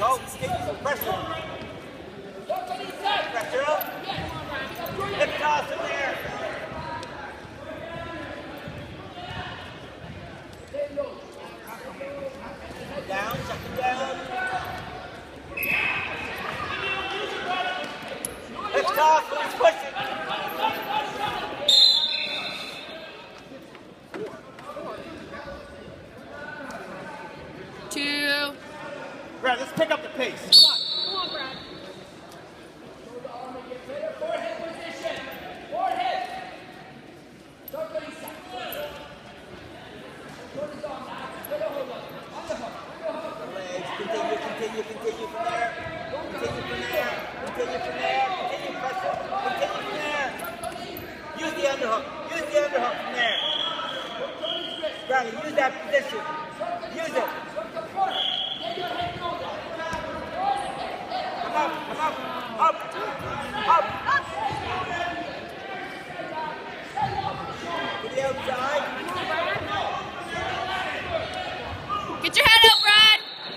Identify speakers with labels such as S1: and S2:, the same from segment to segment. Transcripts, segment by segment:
S1: Go. Pressure. Pressure up. Hip toss in there. Down, check it down. Hip toss, let's push it.
S2: Two.
S1: Brad, let's pick up the pace. Come on.
S2: Come on, Brad.
S3: Forehead position. Forehead.
S1: Legs, continue from there. Continue from there. Continue pressure. Continue from there. Use the underhook. From there. Bradley, use that position. Use it. Come up. To the outside.
S2: Get your head up, Brad.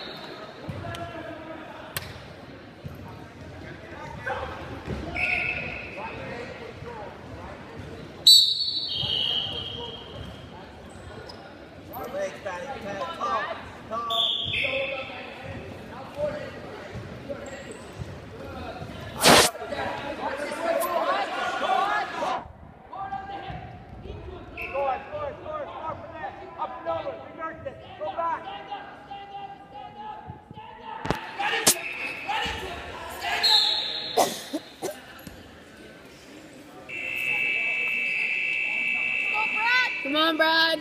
S1: Legs back. Tall.
S2: Come on, Brad.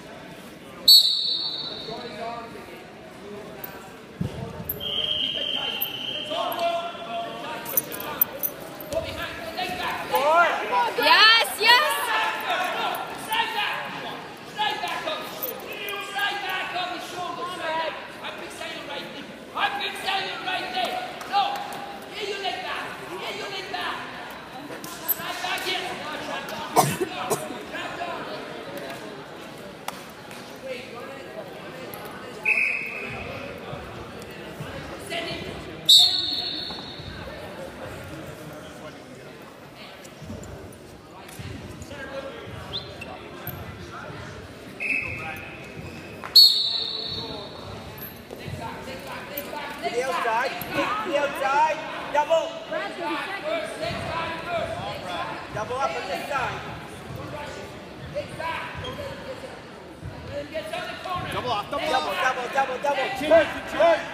S2: Yes, yes.
S3: Slide back on the shoulder. I'm fixating right there. No. Get your leg back. Slide back in.
S1: To the outside. Double. Double up on this side.
S3: Get on the corner.
S1: Double. Push.